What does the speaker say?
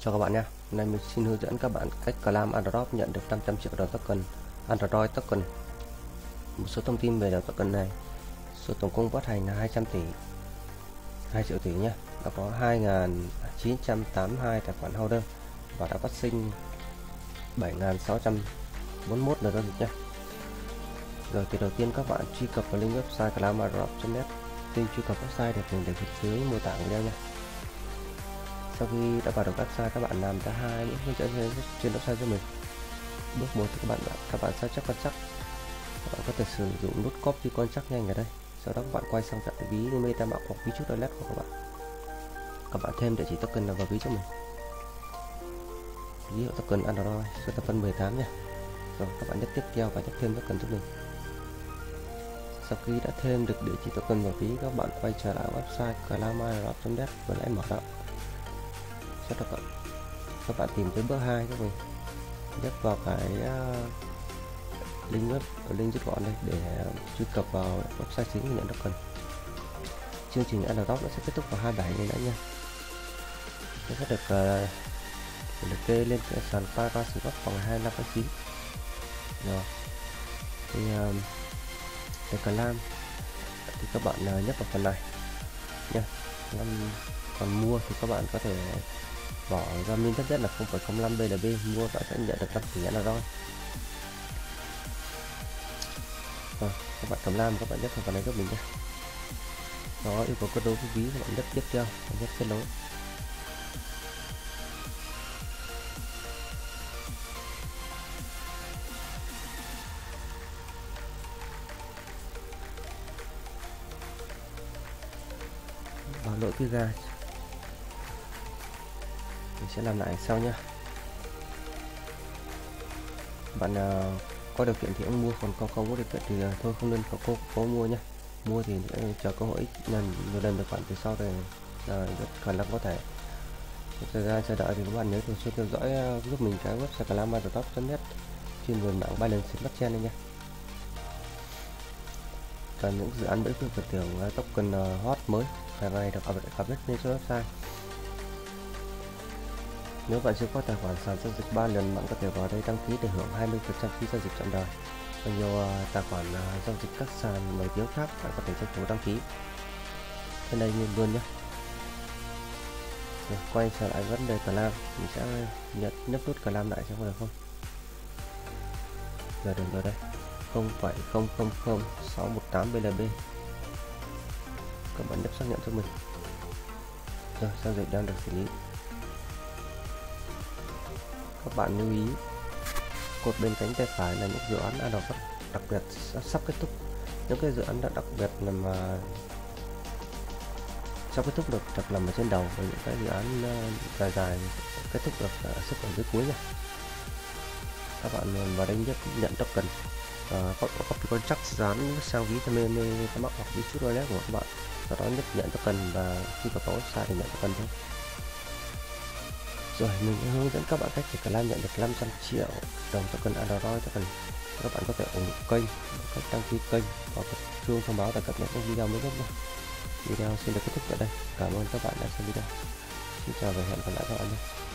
Chào các bạn nhé. Hôm nay mình xin hướng dẫn các bạn cách claim airdrop nhận được 500 triệu đầu token Android token. Một số thông tin về đầu token này: số tổng cung phát hành là 200 tỷ 2 triệu tỷ nhé. Đã có 2.982 tài khoản holder và đã phát sinh 7.641 lượt giao dịch nhé. Rồi thì đầu tiên các bạn truy cập vào link website claimairdrop.net. Link truy cập website được mình để phía dưới mô tả video nha. Sau khi đã vào được website, các bạn làm ra hai bước hướng dẫn trên website cho mình. Bước 1 thì các bạn sao chép quan trắc. Các bạn có thể sử dụng nút copy quan trắc nhanh ở đây. Sau đó các bạn quay sang chọn ví MetaMask hoặc ví chút wallet của các bạn. Các bạn thêm địa chỉ token vào ví cho mình. Ví dụ token Android số tập phân 18 nha. Rồi các bạn nhấp tiếp theo và nhấp thêm token cho mình. Sau khi đã thêm được địa chỉ token vào ví, các bạn quay trở lại website claimairdrop.net và lại mở rộng. Sau đó các bạn tìm tới bước 2 cho mình, nhấp vào cái link rút gọn đây để truy cập vào website chính để nhận token. Chương trình airdrop nó sẽ kết thúc vào 27 ngày nữa nha. Nó sẽ được kê lên cái sàn Paraswap vào ngày 25 tháng 9. Rồi thì để claim thì các bạn nhấp vào phần này nha. Còn mua thì các bạn có thể bỏ ra min thấp nhất là 0,05 BNB, mua bạn sẽ nhận được 5 tỷ Android. Rồi các bạn cầm lam, các bạn nhấp vào phần này giúp mình nhé. Đó, yêu cầu kết nối với ví, các bạn nhấp tiếp theo, nhấp kết nối. Bảo lỗi cái ga mình sẽ làm lại sau nhé. Bạn có điều kiện thì ông mua, còn không có điều kiện thì thôi không nên có mua nhé. Mua thì chờ cơ hội nhiều lần được khoản từ sau thì rất khả năng có thể thời gian chờ đợi. Thì các bạn nhớ thường xuyên theo dõi giúp mình cái website claimairdrop.net chuyên về mạng Binance Blockchain này nhé. Còn những dự án mới của tưởng token hot mới hàng ngày được cập nhật lên trên website. Nếu bạn chưa có tài khoản sàn giao dịch 3 lần, bạn có thể vào đây đăng ký để hưởng 20% phí giao dịch trọn đời. Còn nhiều tài khoản giao dịch các sàn nổi tiếng khác, bạn có thể tranh thủ đăng ký trên đây luôn nhé. Rồi, quay trở lại vấn đề claim, mình sẽ nhấp nút claim lại xem có được không. Giờ được rồi đây, 0,000618 BNB. Các bạn nhấp xác nhận cho mình. Rồi, giao dịch đang được xử lý. Các bạn lưu ý cột bên cánh tay phải là những dự án đặc biệt sắp kết thúc. Những cái dự án đặc biệt mà sắp kết thúc được nằm ở trên đầu, và những cái dự án dài kết thúc được xếp ở dưới cuối nha. Các bạn vào đây nhấp nhận token, copy contract dán sang ví MetaMask hoặc ví chút wallet của các bạn, sau đó nhấp nhận token và khi vào website thì nhận token thôi. Rồi mình sẽ hướng dẫn các bạn cách để claim nhận được 500 triệu đồng token Android token. Các bạn có thể ủng hộ kênh, cách đăng ký kênh và chuông thông báo để cập nhật những video mới nhất nhé. Video xin được kết thúc tại đây. Cảm ơn các bạn đã xem video. Xin chào và hẹn gặp lại các bạn nhé.